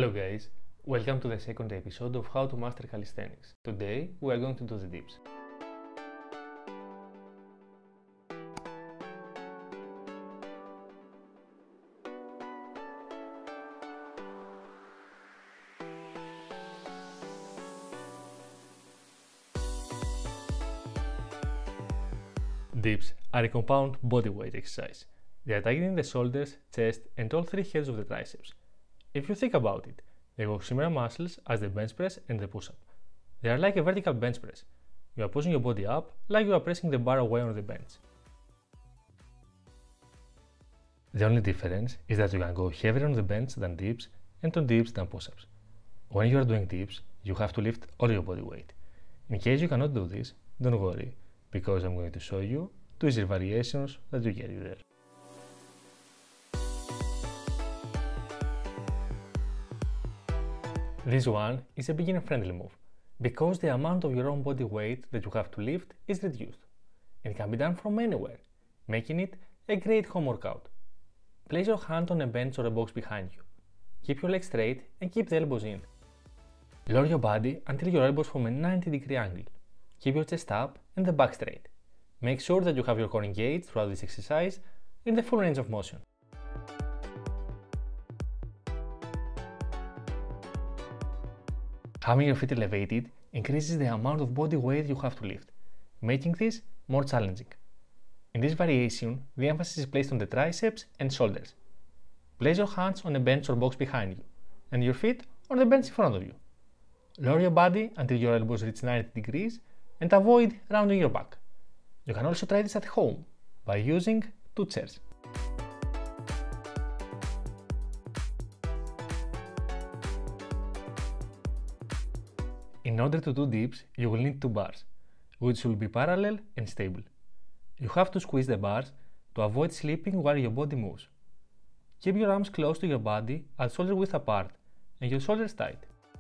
Hello guys, welcome to the second episode of How to Master Calisthenics. Today we are going to do the dips. Dips are a compound bodyweight exercise. They are targeting the shoulders, chest and all three heads of the triceps. If you think about it, they have similar muscles as the bench press and the push-up. They are like a vertical bench press. You are pushing your body up like you are pressing the bar away on the bench. The only difference is that you can go heavier on the bench than dips and on dips than push-ups. When you are doing dips, you have to lift all your body weight. In case you cannot do this, don't worry, because I'm going to show you two easy variations that will get you there. This one is a beginner-friendly move, because the amount of your own body weight that you have to lift is reduced, and it can be done from anywhere, making it a great home workout. Place your hand on a bench or a box behind you. Keep your legs straight and keep the elbows in. Lower your body until your elbows form a 90-degree angle. Keep your chest up and the back straight. Make sure that you have your core engaged throughout this exercise in the full range of motion. Having your feet elevated increases the amount of body weight you have to lift, making this more challenging. In this variation, the emphasis is placed on the triceps and shoulders. Place your hands on a bench or box behind you, and your feet on the bench in front of you. Lower your body until your elbows reach 90 degrees and avoid rounding your back. You can also try this at home by using two chairs. In order to do dips, you will need two bars, which will be parallel and stable. You have to squeeze the bars to avoid slipping while your body moves. Keep your arms close to your body at shoulder width apart and your shoulders tight.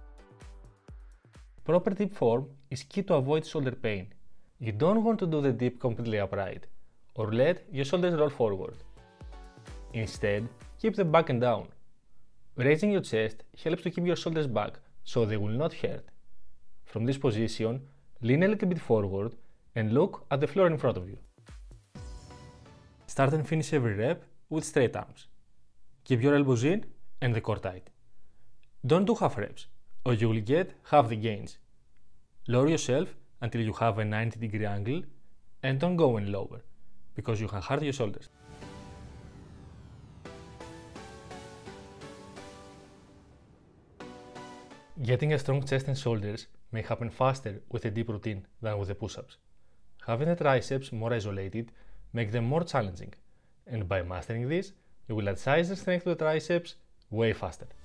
Proper dip form is key to avoid shoulder pain. You don't want to do the dip completely upright or let your shoulders roll forward. Instead, keep them back and down. Raising your chest helps to keep your shoulders back so they will not hurt. From this position, lean a little bit forward and look at the floor in front of you. Start and finish every rep with straight arms. Keep your elbows in and the core tight. Don't do half reps, or you will get half the gains. Lower yourself until you have a 90-degree angle and don't go any lower, because you can hurt your shoulders. Getting a strong chest and shoulders may happen faster with a dip routine than with the push-ups. Having the triceps more isolated makes them more challenging, and by mastering this, you will add size and strength to the triceps way faster.